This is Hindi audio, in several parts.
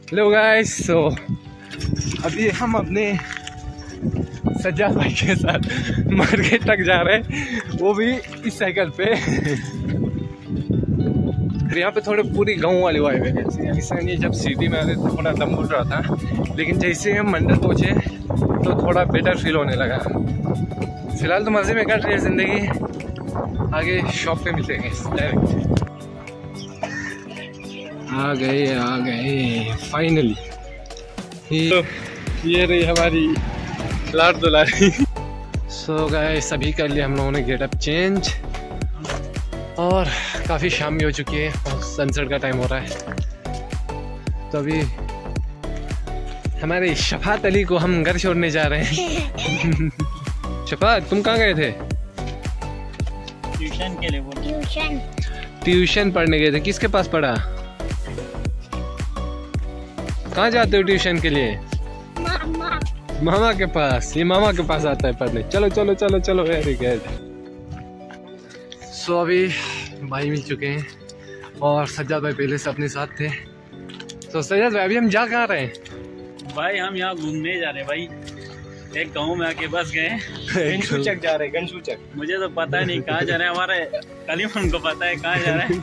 हेलो गाइस, सो अभी हम अपने सज्जाद भाई के साथ मार्केट तक जा रहे हैं, वो भी इस साइकिल पे। यहाँ पे थोड़े पूरी गांव वाली वाइब है। जैसे जब सिटी में आते तो थोड़ा दम घुट रहा था, लेकिन जैसे हम मंडल पहुँचे तो थोड़ा बेटर फील होने लगा। फिलहाल तो मज़े में कट रही है ज़िंदगी, आगे शॉप पे मिलेंगे डायरेक्ट। आ गए फाइनली। ये रही हमारी लाड दुलारी। सो गाइस, सभी कर लिया हम लोगों ने गेटअप चेंज और काफ़ी शाम भी हो चुकी है और सनसेट का टाइम हो रहा है। तो अभी हमारे शफात अली को हम घर छोड़ने जा रहे हैं। शफात, तुम कहाँ गए थे? ट्यूशन के लिए। ट्यूशन पढ़ने गए थे? किसके पास पढ़ा? कहाँ जाते हो ट्यूशन के लिए? मामा के पास। ये मामा के पास आता है पढ़ने। चलो चलो चलो चलो, वेरी गुड। सो अभी भाई मिल चुके हैं और सज्जाद भाई पहले से अपने साथ थे। तो सज्जाद भाई, अभी हम जा कहाँ रहे हैं? भाई हम यहाँ घूमने जा रहे हैं भाई। एक गांव में आके बस गए। गनसूचक जा रहे हैं, गनसूचक। मुझे तो पता नहीं कहाँ जा रहे हैं। हमारे कलीमन को पता है कहाँ जा रहे हैं।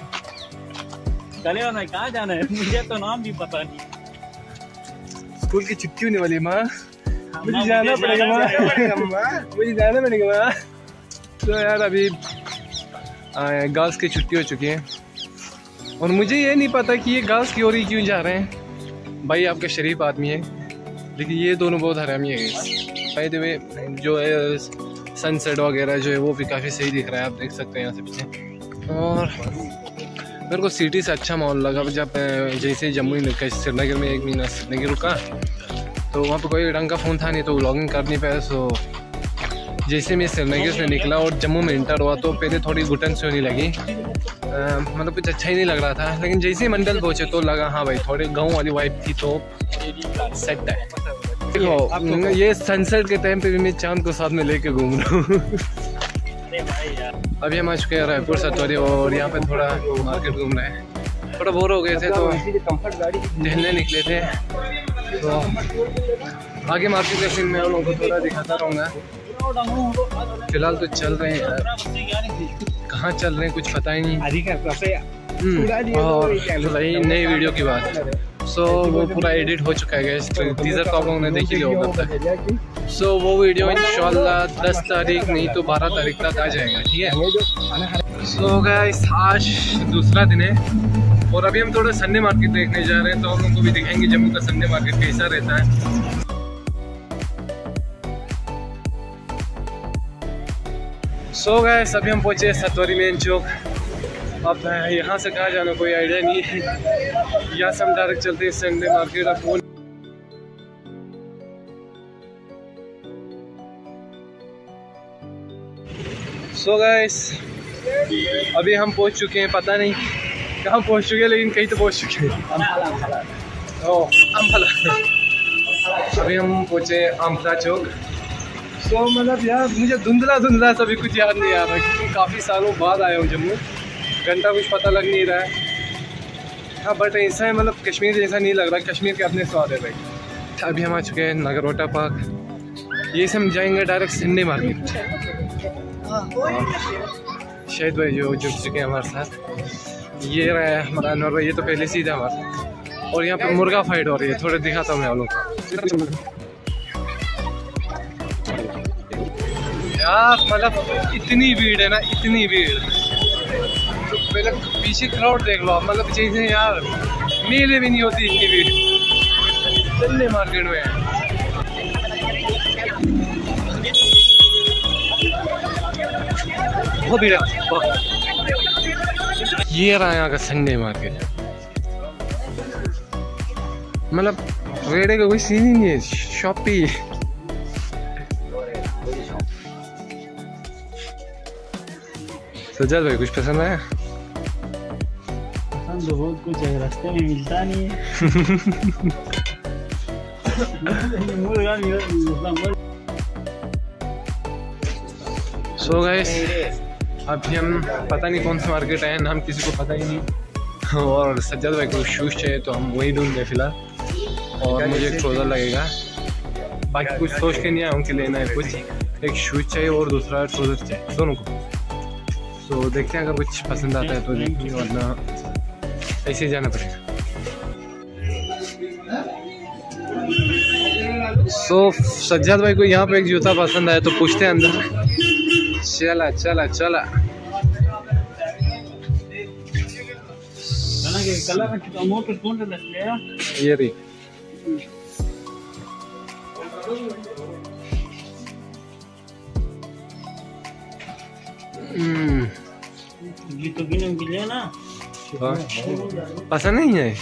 कलीमन में कहाँ जाना है मुझे तो नाम भी पता नहीं। स्कूल की छुट्टी होने वाली माँ, मुझे जाना पड़ेगा माँ, मुझे जाना पड़ेगा माँ। तो यार अभी गर्ल्स की छुट्टी हो चुकी है और मुझे ये नहीं पता कि ये गर्ल्स की ओर ही क्यों जा रहे हैं। भाई आपका शरीफ आदमी है, लेकिन ये दोनों बहुत हरामी है। बाय द वे, जो है सनसेट वगैरह जो है वो भी काफ़ी सही दिख रहा है, आप देख सकते हैं यहाँ से पीछे। और मेरे को सिटी से अच्छा माहौल लगा जब जैसे जम्मू श्रीनगर में 1 महीना श्रीनगर रुका, तो वहाँ पे कोई ढंग का फ़ोन था नहीं, तो व्लॉगिंग कर नहीं पाया। सो जैसे मैं श्रीनगर से निकला और जम्मू में इंटर हुआ तो पहले थोड़ी घुटन से होने लगी, मतलब कुछ अच्छा ही नहीं लग रहा था। लेकिन जैसे ही मंडल पहुँचे तो लगा हाँ भाई, थोड़े गाँव वाली वाइब थी तो सेट है। देखो ये सनसेट के टाइम पे भी मैं चांद को साथ में लेके घूम रहा हूँ। अभी हम आ चुके हैं रायपुर सतोरी और यहाँ पे थोड़ा मार्केट घूम रहे हैं। थोड़ा बोर हो गए थे तो टहलने निकले थे। तो आगे मार्केट का सीन मैं उन लोगों को थोड़ा दिखाता रहूँगा। फिलहाल तो चल रहे हैं यार, कहाँ चल रहे हैं कुछ पता ही नहीं। और भाई नई वीडियो की बात, सो वो पूरा एडिट हो चुका है, टीजर तो आप लोगों ने देख ही लिया होगा। सो वो वीडियो इंशाल्लाह 10 तारीख नहीं तो 12 तारीख तक आ जाएगा, ठीक है। सो गाइस, आज दूसरा दिन है और अभी हम थोड़ा संडे मार्केट देखने जा रहे हैं, तो हम लोग को भी दिखाएंगे जम्मू का संडे मार्केट कैसा रहता है। सो गाइस, अभी हम पहुंचे सतोरी मेन चौक। अब यहाँ से कहाँ जाना कोई आइडिया नहीं है, यहाँ से हम डायरेक्ट चलते हैं संडे मार्केट। अब वो सो गाइस, अभी हम पहुँच चुके हैं, पता नहीं कहाँ पहुँच चुके हैं, लेकिन कहीं तो पहुँच चुके हैं। अम्फला। अभी हम पहुँचे अम्फला चौक। तो मतलब यार मुझे धुंधला सा भी कुछ याद नहीं आ रहा, क्योंकि काफ़ी सालों बाद आया हूँ जम्मू। घंटा कुछ पता लग नहीं रहा है। हाँ बट ऐसा है, मतलब कश्मीर जैसा नहीं लग रहा, कश्मीर के अपने स्वाद है भाई। अभी हम आ चुके हैं नगरोटा पार्क। ये से हम जाएंगे डायरेक्ट संडे मार्केट। शायद भाई जो जुड़ चुके हैं हमारे साथ, ये रहा है हमारा अनवर भाई, ये तो पहले से ही था हमारे साथ। और यहाँ पे मुर्गा फाइट हो रही है, थोड़े दिखाता हूँ मैं आप लोग को यार। मतलब इतनी भीड़ है ना, इतनी भीड़, तो पहले पीछे क्राउड देख लो आप। मतलब जैसे यार मेले भी नहीं होती इतनी भीड़ संडे मार्केट में। बहुत भीड़ है। ये रहा यहाँ का संडे मार्केट। मतलब रेड़े का कोई सीन ही नहीं है, शॉपी। सज्जाद भाई कुछ पसंद आया? पसंद बहुत कुछ है, रास्ते में मिलता नहीं है। सो गाइस, अभी हम पता नहीं कौन सा मार्केट आए, नाम किसी को पता ही नहीं। और सज्जाद भाई को शूज़ चाहिए तो हम वही ढूंढ रहे फिलहाल, और मुझे एक ट्राउज़र लगेगा। बाकी कुछ सोच के नहीं आया हूँ कि लेना है कुछ, एक शूज़ चाहिए और दूसरा ट्राउज़र चाहिए दोनों को। तो देखते हैं अगर कुछ पसंद आता है तो लेंगे, वरना ऐसे ही जाना पड़ेगा। सो सज्जाद भाई को यहाँ पे एक जूता पसंद आया तो पूछते हैं अंदर। चला चला चला ये रही। ना पसंद नहीं है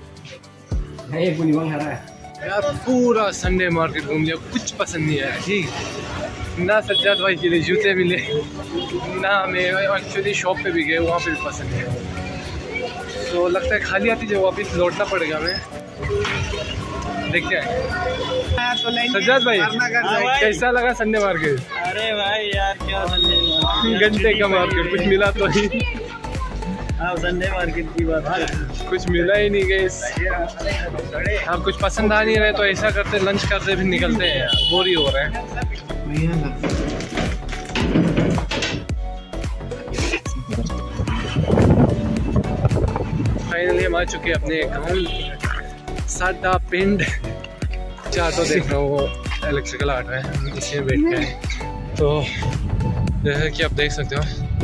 यार। पूरा संडे मार्केट घूम लिया, कुछ पसंद नहीं आया। ठीक ना सज्जाद भाई के लिए जूते मिले, ना हमें एक्चुअली शॉप पे भी गए, वहाँ पे भी पसंद नहीं आया। तो लगता है खाली आती जो वापस लौटना पड़ेगा हमें। देखते हैं सज्जाद भाई कैसा लगा संडे मार्केट? अरे भाई यार क्या संडे घंटे का मार्केट, कुछ मिला तो ही। हाँ संडे मार्केट की बात है, कुछ मिला ही नहीं गई। हाँ कुछ पसंद आ नहीं रहे तो ऐसा करते लंच करते फिर निकलते हैं यार, बोर ही हो रहे हैं। फाइनली हम आ चुके हैं अपने गाँव साडा पिंड। चाटो देख रहा हूँ वो इलेक्ट्रिकल आर्ट है, इसमें बैठ के। तो जैसे कि आप देख सकते हो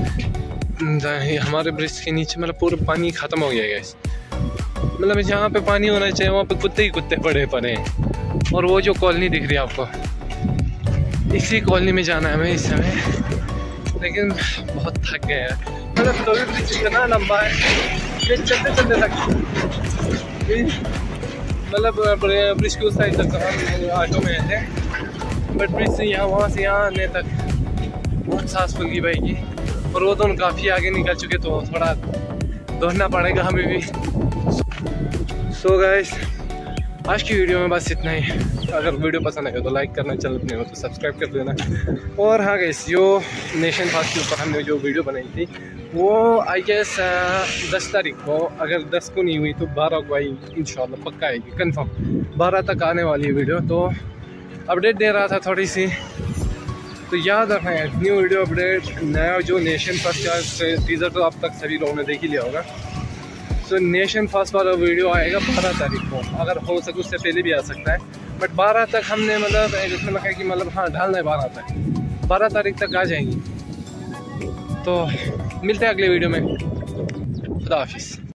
हमारे ब्रिज के नीचे मतलब पूरा पानी ख़त्म हो गया है। मतलब जहाँ पे पानी होना चाहिए वहाँ पे कुत्ते ही कुत्ते पड़े हैं। और वो जो कॉलोनी दिख रही है आपको, इसी कॉलोनी में जाना है हमें इस समय। लेकिन बहुत थक गए हैं, मतलब तो भी ब्रिज इतना लंबा है कि चलते चलते थक, मतलब ब्रिज के उस साइड तक हम ऑटो में थे, बट ब्रिज से यहाँ वहाँ से यहाँ आने तक बहुत सांस फूल गई भाई की। और वो दोनों काफ़ी आगे निकल चुके तो थोड़ा दौड़ना पड़ेगा हमें भी। सो गाइस आज की वीडियो में बस इतना ही। अगर वीडियो पसंद आए तो लाइक करना, चैनल नहीं हो तो सब्सक्राइब कर देना। और हाँ गाइस जो नेशन फास्ट के ऊपर हमने जो वीडियो बनाई थी वो आई गेस 10 तारीख को, अगर 10 को नहीं हुई तो 12 को आई इंशाल्लाह, पक्का आएगी कंफर्म। 12 तक आने वाली है वीडियो। तो अपडेट दे रहा था थोड़ी सी, तो याद रखना है न्यू वीडियो अपडेट नया जो नेशन फर्स्ट का टीज़र तो अब तक सभी लोगों ने देख ही लिया होगा। तो नेशन फर्स्ट वाला वीडियो आएगा 12 तारीख को, अगर हो सके उससे पहले भी आ सकता है, बट 12 तक हमने मतलब जिसमें लगा कि मतलब हाँ ढालना है 12 तक, 12 तारीख तक आ जाएंगी। तो मिलते हैं अगले वीडियो में, खुदा हाफिज़।